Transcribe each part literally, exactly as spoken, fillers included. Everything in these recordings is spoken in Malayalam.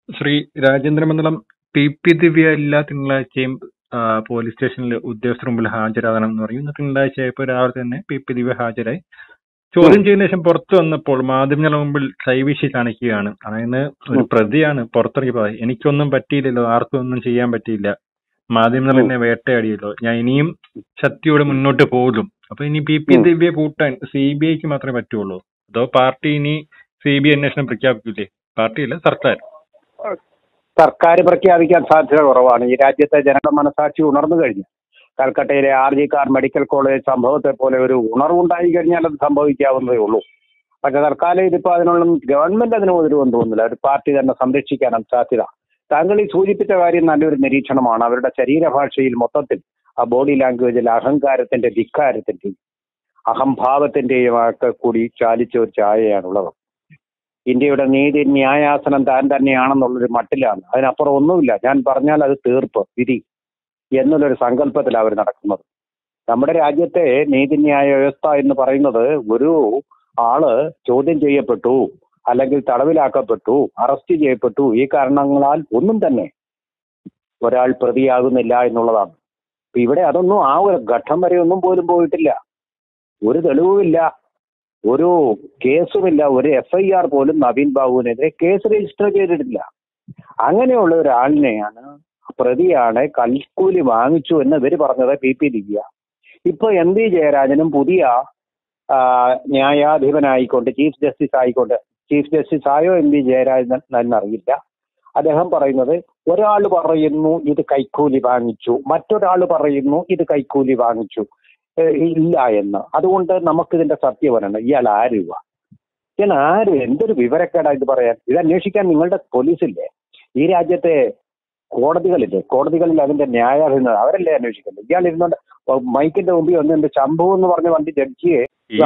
ശ്രീ രാജേന്ദ്രമംഗലം പി പി ദിവ്യ എല്ലാ തിങ്കളാഴ്ചയും പോലീസ് സ്റ്റേഷനിൽ ഉദ്യോഗസ്ഥർ മുമ്പിൽ ഹാജരാകണം എന്ന് പറയും. ഇന്ന് തിങ്കളാഴ്ച ആയപ്പോൾ രാവിലെ തന്നെ പി പി ദിവ്യ ഹാജരായി. ചോദ്യം ചെയ്യുന്ന ശേഷം പുറത്തു വന്നപ്പോൾ മാധ്യമങ്ങളുടെ മുമ്പിൽ കൈവീശി കാണിക്കുകയാണ്. അതായത് ഒരു പ്രതിയാണ് പുറത്തിറങ്ങി പോയത്. എനിക്കൊന്നും പറ്റിയില്ലല്ലോ, ആർക്കും ഒന്നും ചെയ്യാൻ പറ്റിയില്ല, മാധ്യമങ്ങൾ എന്നെ വേട്ടയാടിയല്ലോ, ഞാൻ ഇനിയും ശക്തിയോടെ മുന്നോട്ട് പോകും. അപ്പൊ ഇനി പി പി ദിവ്യ കൂട്ടാൻ സി ബി ഐക്ക് മാത്രമേ പറ്റുള്ളൂ? അതോ പാർട്ടി ഇനി സി ബി ഐ അന്വേഷണം പ്രഖ്യാപിക്കില്ലേ? പാർട്ടിയല്ല, സർക്കാർ. സർക്കാർ പ്രഖ്യാപിക്കാൻ സാധ്യത കുറവാണ്. ഈ രാജ്യത്തെ ജനങ്ങളുടെ മനസാക്ഷി ഉണർന്നു കഴിഞ്ഞു. കൽക്കട്ടയിലെ R G Kar medical college സംഭവത്തെ പോലെ ഒരു ഉണർവുണ്ടായി കഴിഞ്ഞാൽ അത് സംഭവിക്കാവുന്നതേ ഉള്ളൂ. പക്ഷെ തൽക്കാലം ഇതിപ്പോൾ അതിനുള്ള ഗവൺമെന്റ് അതിന് ഒതിരുവെന്ന് തോന്നുന്നില്ല. ഒരു പാർട്ടി തന്നെ സംരക്ഷിക്കാനാണ് സാധ്യത. താങ്കൾ ഈ സൂചിപ്പിച്ച കാര്യം നല്ലൊരു നിരീക്ഷണമാണ്. അവരുടെ ശരീരഭാഷയിൽ മൊത്തത്തിൽ ആ ബോഡി ലാംഗ്വേജിൽ അഹങ്കാരത്തിന്റെ, ധിക്കാരത്തിന്റെയും അഹംഭാവത്തിന്റെയും ഒക്കെ കൂടി ചാലിച്ച ഒരു ചായയാണുള്ളത്. ഇന്ത്യയുടെ നീതി ന്യായാസനം താൻ തന്നെയാണെന്നുള്ളൊരു മട്ടിലാണ്. അതിനപ്പുറം ഒന്നുമില്ല. ഞാൻ പറഞ്ഞാൽ അത് തീർപ്പ്, വിധി എന്നുള്ളൊരു സങ്കല്പത്തിലാണ് അവർ നടക്കുന്നത്. നമ്മുടെ രാജ്യത്തെ നീതിന്യായ വ്യവസ്ഥ എന്ന് പറയുന്നത് ഒരു ആള് ചോദ്യം ചെയ്യപ്പെട്ടു, അല്ലെങ്കിൽ തടവിലാക്കപ്പെട്ടു, അറസ്റ്റ് ചെയ്യപ്പെട്ടു, ഈ കാരണങ്ങളാൽ ഒന്നും തന്നെ ഒരാൾ പ്രതിയാകുന്നില്ല എന്നുള്ളതാണ്. ഇപ്പൊ ഇവിടെ അതൊന്നും ആ ഒരു ഘട്ടം വരെ ഒന്നും പോലും പോയിട്ടില്ല. ഒരു തെളിവുമില്ല, ഒരു കേസുമില്ല, ഒരു എഫ് ഐ ആർ പോലും നവീൻ ബാബുവിനെതിരെ കേസ് രജിസ്റ്റർ ചെയ്തിട്ടില്ല. അങ്ങനെയുള്ള ഒരാളിനെയാണ്, പ്രതിയാണ്, കൽക്കൂലി വാങ്ങിച്ചു എന്ന് ഇവർ പറഞ്ഞത് പി പി ദിവ്യ. ഇപ്പൊ എം വി ജയരാജനും പുതിയ ന്യായാധിപനായിക്കൊണ്ട്, ചീഫ് ജസ്റ്റിസ് ആയിക്കൊണ്ട്, ചീഫ് ജസ്റ്റിസ് ആയോ എം വി ജയരാജൻ എന്നറിയില്ല, അദ്ദേഹം പറയുന്നത് ഒരാൾ പറയുന്നു ഇത് കൈക്കൂലി വാങ്ങിച്ചു, മറ്റൊരാൾ പറയുന്നു ഇത് കൈക്കൂലി വാങ്ങിച്ചു ഇല്ല എന്ന്. അതുകൊണ്ട് നമുക്കിതിന്റെ സത്യം പറയണം. ഇയാൾ ആരുവ? ഞാൻ ആര്? എന്തൊരു വിവരക്കേടാ ഇത് പറയാൻ? ഇത് അന്വേഷിക്കാൻ നിങ്ങളുടെ പോലീസില്ലേ? ഈ രാജ്യത്തെ കോടതികളില്ലേ? കോടതികളിൽ അതിന്റെ ന്യായാധിപൻ അവരല്ലേ അന്വേഷിക്കുന്നത്? ഇയാൾ ഇരുന്നോണ്ട് മൈക്കിന്റെ മുമ്പിൽ ഒന്ന് എന്റെ ശംഭു എന്ന് പറഞ്ഞ വണ്ടി ജഡ്ജിയെ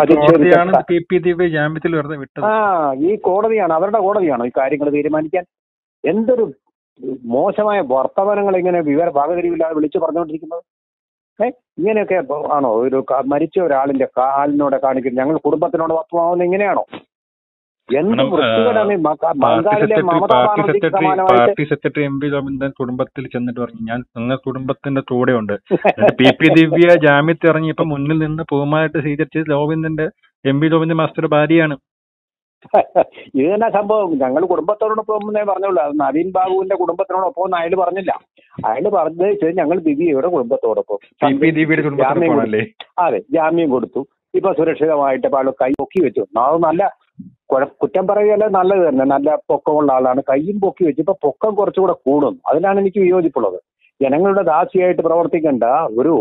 ആ ഈ കോടതിയാണ്, അവരുടെ കോടതിയാണോ ഈ കാര്യങ്ങൾ തീരുമാനിക്കാൻ? എന്തൊരു മോശമായ വർത്തമാനങ്ങൾ ഇങ്ങനെ വിവര ഭാഗതിരിവില്ലാതെ വിളിച്ചു പറഞ്ഞുകൊണ്ടിരിക്കുന്നത്. ഏഹ് ഇങ്ങനെയൊക്കെ ആണോ ഒരു മരിച്ച ഒരാളിന്റെ കാലിനോടെ കാണിക്കുന്നത്? ഞങ്ങൾ കുടുംബത്തിനോട് വസ്തുവാകുന്നത് ഇങ്ങനെയാണോ? എന്ത് വൃത്തികേടാണ്. Party secretary M P Govindan കുടുംബത്തിൽ ചെന്നിട്ട് പറഞ്ഞു, ഞാൻ നിങ്ങൾ കുടുംബത്തിന്റെ കൂടെ ഉണ്ട്. പി പി ദിവ്യ ജാമ്യത്തിൽ ഇറങ്ങിയപ്പോ മുന്നിൽ നിന്ന് പൂമായിട്ട് സ്വീകരിച്ചത് ഗോവിന്ദന്റെ, എം പി ഗോവിന്ദൻ മാസ്റ്ററുടെ ഭാര്യയാണ്. ഇത് തന്നെ സംഭവം. ഞങ്ങൾ കുടുംബത്തോടൊപ്പം എന്നേ പറഞ്ഞുള്ളൂ. അത് നവീൻ ബാബുവിന്റെ കുടുംബത്തിനോടൊപ്പം ഒന്നും അയാൾ പറഞ്ഞില്ല. അയാൾ പറഞ്ഞത് ഞങ്ങൾ ദിവ്യയുടെ കുടുംബത്തോടൊപ്പം. അതെ, ജാമ്യം കൊടുത്തു. ഇപ്പൊ സുരക്ഷിതമായിട്ട് ആൾ കൈ പൊക്കി വെച്ചു. അത് നല്ല കുറ്റം പറയുകയല്ല, നല്ലത് തന്നെ. നല്ല പൊക്കമുള്ള ആളാണ്. കൈയും പൊക്കി വെച്ചു. ഇപ്പൊ പൊക്കം കുറച്ചുകൂടെ കൂടും. അതിനാണ് എനിക്ക് വിയോജിപ്പുള്ളത്. ജനങ്ങളുടെ ദാസിയായിട്ട് പ്രവർത്തിക്കേണ്ട ഒരു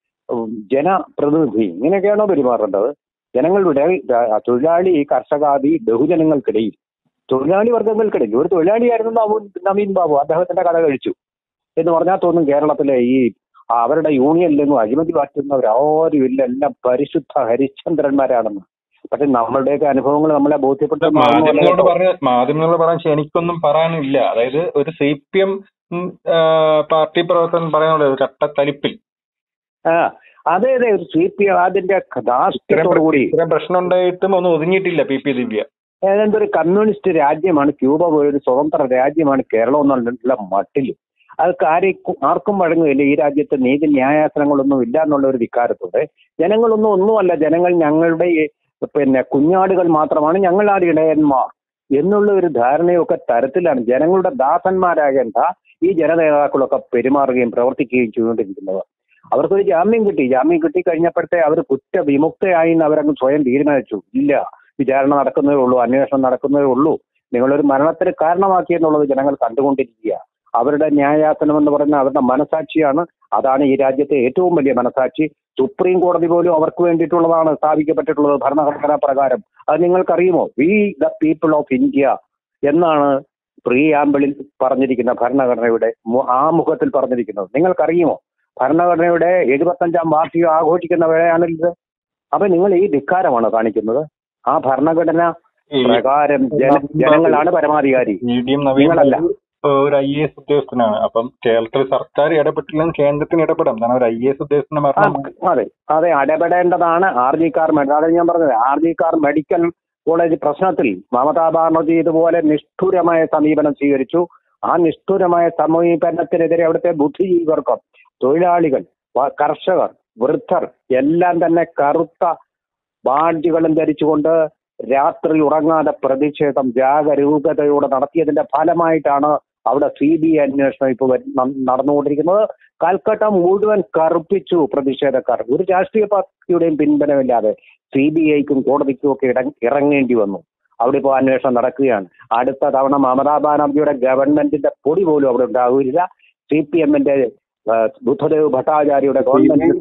ജനപ്രതിനിധി ഇങ്ങനെയൊക്കെയാണോ പെരുമാറേണ്ടത്? ജനങ്ങളുടെ തൊഴിലാളി, കർഷകാദി ബഹുജനങ്ങൾക്കിടയിൽ, തൊഴിലാളി വർഗങ്ങൾക്കിടയിൽ ഒരു തൊഴിലാളിയായിരുന്നു നവീൻ ബാബു. അദ്ദേഹത്തിന്റെ കഥ കഴിച്ചു എന്ന് പറഞ്ഞാൽ തോന്നും കേരളത്തിലെ ഈ അവരുടെ യൂണിയനിലൊന്നും അഴിമതി മാറ്റുന്നവരാരും ഇല്ല, എല്ലാം പരിശുദ്ധ ഹരിശ്ചന്ദ്രന്മാരാണെന്ന്. പക്ഷെ നമ്മളുടെയൊക്കെ അനുഭവങ്ങൾ നമ്മളെ ബോധ്യപ്പെട്ട മാധ്യമങ്ങളോട് പറയാൻ എനിക്കൊന്നും പറയാനില്ല. അതായത് ഒരു സി പി എം പാർട്ടി പ്രവർത്തകൻ പറയാനുള്ള ഒരു കട്ടത്തലിപ്പിൽ ആ അതെ അതെ ഒരു സി പി എം അതിന്റെ ധാർഷ്ട്യത്തോടുകൂടി പ്രശ്നം ഉണ്ടായിട്ടും ഒന്നും ഒതുങ്ങിയിട്ടില്ല പി പി ദിവ്യ. ഏതാണ്ട് ഒരു കമ്മ്യൂണിസ്റ്റ് രാജ്യമാണ് ക്യൂബ പോലൊരു സ്വതന്ത്ര രാജ്യമാണ് കേരളം എന്നുള്ള മട്ടിലും അത് ആരും ആർക്കും വഴങ്ങുകയില്ല. ഈ രാജ്യത്ത് നീതി ന്യായാസനങ്ങളൊന്നും ഇല്ല എന്നുള്ള ഒരു വികാരത്തോടെ ജനങ്ങളൊന്നും ഒന്നുമല്ല, ജനങ്ങൾ ഞങ്ങളുടെ പിന്നെ കുഞ്ഞാടുകൾ മാത്രമാണ്, ഞങ്ങളാണ് ഇടയന്മാർ എന്നുള്ള ഒരു ധാരണയൊക്കെ തരത്തിലാണ് ജനങ്ങളുടെ ദാസന്മാരാകേണ്ട ഈ ജനനേതാക്കളൊക്കെ പെരുമാറുകയും പ്രവർത്തിക്കുകയും ചെയ്തുകൊണ്ടിരിക്കുന്നത്. അവർക്കൊരു ജാമ്യം കിട്ടി. ജാമ്യം കിട്ടി കഴിഞ്ഞപ്പോഴത്തെ അവർ കുറ്റവിമുക്തയായി എന്ന് അവരങ്ങ് സ്വയം തീരുമാനിച്ചു. ഇല്ല, വിചാരണ നടക്കുന്നതേ ഉള്ളൂ, അന്വേഷണം നടക്കുന്നതേ ഉള്ളൂ, നിങ്ങളൊരു മരണത്തിന് കാരണമാക്കി എന്നുള്ളത് ജനങ്ങൾ കണ്ടുകൊണ്ടിരിക്കുക. അവരുടെ ന്യായാസനം എന്ന് പറയുന്ന അവരുടെ മനസാക്ഷിയാണ്. അതാണ് ഈ രാജ്യത്തെ ഏറ്റവും വലിയ മനസാക്ഷി. സുപ്രീം കോടതി പോലും അവർക്ക് വേണ്ടിയിട്ടുള്ളതാണ് സ്ഥാപിക്കപ്പെട്ടിട്ടുള്ളത് ഭരണഘടനാ പ്രകാരം. അത് നിങ്ങൾക്കറിയുമോ? We the people of India എന്നാണ് പ്രീആമ്പിളിൽ പറഞ്ഞിരിക്കുന്ന ഭരണഘടനയുടെ ആമുഖത്തിൽ പറഞ്ഞിരിക്കുന്നത്. നിങ്ങൾക്കറിയുമോ? ഭരണഘടനയുടെ എഴുപത്തഞ്ചാം വാർഷികം ആഘോഷിക്കുന്നവരെയാണിത്. അപ്പൊ നിങ്ങൾ ഈ ധിക്കാരമാണ് കാണിക്കുന്നത്. ആ ഭരണഘടന പ്രകാരം ജന ജനങ്ങളാണ് പരമാധികാരി, നിങ്ങളല്ല. ഒരു ഐ എ എസ് ഉദ്യോഗസ്ഥനാണ്. അപ്പം കേരളത്തിൽ സർക്കാർ ഇടപെട്ടില്ലെങ്കിൽ കേന്ദ്രത്തിന് ഇടപെടാം. കാരണം ഒരു ഐ എ എസ് ഉദ്യോഗസ്ഥനെ മരണം. അതെ അതെ ഇടപെടേണ്ടതാണ്. ആർ ജി കാർ അതാണ് ഞാൻ പറഞ്ഞത്. R G Kar medical college പ്രശ്നത്തിൽ മമതാ ബാനർജി ഇതുപോലെ നിഷ്ഠുരമായ സമീപനം സ്വീകരിച്ചു. ആ നിഷ്ഠുരമായ സമീപനത്തിനെതിരെ അവിടുത്തെ ബുദ്ധിജീവികർക്കും തൊഴിലാളികൾ, കർഷകർ, വൃദ്ധർ എല്ലാം തന്നെ കറുത്ത ബാഡ്ജുകളും ധരിച്ചുകൊണ്ട് രാത്രി ഉറങ്ങാതെ പ്രതിഷേധം ജാഗരൂകതയോടെ നടത്തിയതിന്റെ ഫലമായിട്ടാണ് അവിടെ സി ബി ഐ അന്വേഷണം ഇപ്പോൾ നടന്നുകൊണ്ടിരിക്കുന്നത്. കൽക്കട്ട മുഴുവൻ കറുപ്പിച്ചു പ്രതിഷേധക്കാർ. ഒരു രാഷ്ട്രീയ പാർട്ടിയുടെയും പിന്തുണയില്ലാതെ സി ബി ഐക്കും കോടതിക്കും ഒക്കെ ഇട ഇറങ്ങേണ്ടി വന്നു. അവിടെ ഇപ്പോൾ അന്വേഷണം നടക്കുകയാണ്. അടുത്ത തവണ മമതാ ബാനർജിയുടെ ഗവൺമെന്റിന്റെ പൊടി പോലും അവിടെ ഉണ്ടാകില്ല. സി പി എമ്മിന്റെ ബുദ്ധദേവ് ഭട്ടാചാര്യയുടെ ഗവൺമെന്റ്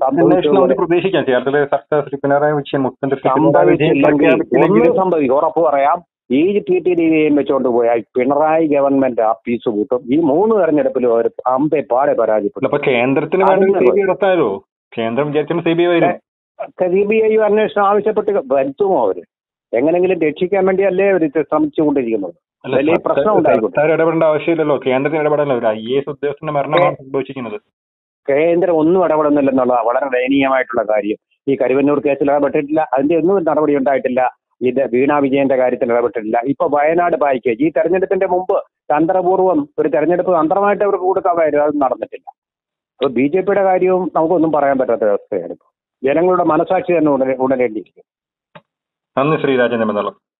ഒന്നും സംഭവിക്കും. ഉറപ്പ് പറയാം, ഈ ടി ടി ഡിവിയെയും വെച്ചുകൊണ്ട് പോയാൽ പിണറായി ഗവൺമെന്റ് ആ പീസ് കൂട്ടും. ഈ മൂന്ന് തെരഞ്ഞെടുപ്പിലും അവർ അമ്പെ പാടെ പരാജയപ്പെട്ടു. കേന്ദ്രത്തിന് സി ബി ഐ അന്വേഷണം ആവശ്യപ്പെട്ട് വരുത്തുമോ അവര്? എങ്ങനെങ്കിലും രക്ഷിക്കാൻ വേണ്ടിയല്ലേ അവർ ശ്രമിച്ചുകൊണ്ടിരിക്കുന്നത്. വലിയ പ്രശ്നം ഉണ്ടായിക്കോട്ടെ. ഇടപെടേണ്ട ആവശ്യമില്ലല്ലോ, കേന്ദ്രത്തിന് ഇടപെടലോ. ഒരു ഐ എ എസ് ഉദ്യോഗസ്ഥന്റെ മരണമാണ് സംഭവിച്ചിരിക്കുന്നത്. കേന്ദ്രം ഒന്നും ഇടപെടുന്നില്ലെന്നുള്ളതാണ് വളരെ ദയനീയമായിട്ടുള്ള കാര്യം. ഈ കരുവന്നൂർ കേസിൽ ഇടപെട്ടിട്ടില്ല, അതിന്റെ ഒന്നും നടപടി ഉണ്ടായിട്ടില്ല. ഇത് വീണ വിജയന്റെ കാര്യത്തിൽ ഇടപെട്ടിട്ടില്ല. ഇപ്പൊ വയനാട് പാക്കേജ്, ഈ തെരഞ്ഞെടുപ്പിന്റെ മുമ്പ് തന്ത്രപൂർവ്വം ഒരു തെരഞ്ഞെടുപ്പ് തന്ത്രമായിട്ട് അവർക്ക് കൊടുക്കാമായിരുന്നു, അത് നടന്നിട്ടില്ല. അപ്പൊ ബി ജെ പിയുടെ കാര്യവും നമുക്കൊന്നും പറയാൻ പറ്റാത്ത അവസ്ഥയാണ്. ഇപ്പൊ ജനങ്ങളുടെ മനസാക്ഷി തന്നെ ഉണരേണ്ടിയിരിക്കും. നന്ദി ശ്രീ രാജേന്ദ്രൻ.